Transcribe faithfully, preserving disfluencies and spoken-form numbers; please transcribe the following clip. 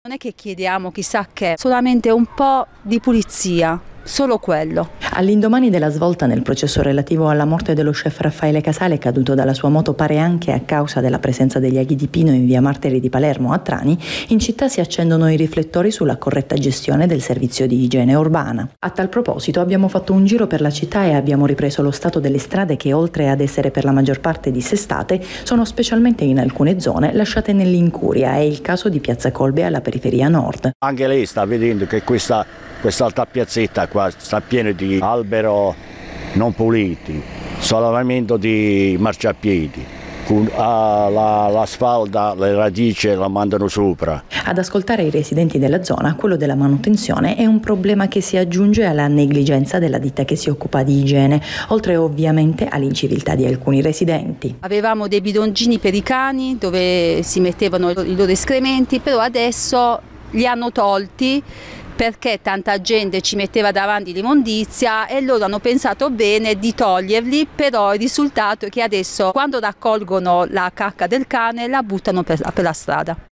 Non è che chiediamo chissà che, solamente un po' di pulizia. Solo quello. All'indomani della svolta nel processo relativo alla morte dello chef Raffaele Casale, caduto dalla sua moto pare anche a causa della presenza degli aghi di pino in via Martiri di Palermo a Trani, in città si accendono i riflettori sulla corretta gestione del servizio di igiene urbana. A tal proposito abbiamo fatto un giro per la città e abbiamo ripreso lo stato delle strade che, oltre ad essere per la maggior parte dissestate, sono specialmente in alcune zone lasciate nell'incuria. È il caso di Piazza Colbe alla periferia nord. Anche lei sta vedendo che questa quest'altra piazzetta qua sta piena di alberi non puliti, solamente di marciapiedi. L'asfalto, le radici la mandano sopra. Ad ascoltare i residenti della zona, quello della manutenzione è un problema che si aggiunge alla negligenza della ditta che si occupa di igiene, oltre ovviamente all'inciviltà di alcuni residenti. Avevamo dei bidoncini per i cani dove si mettevano i loro escrementi, però adesso li hanno tolti perché tanta gente ci metteva davanti l'immondizia e loro hanno pensato bene di toglierli, però il risultato è che adesso quando raccolgono la cacca del cane la buttano per, per la strada.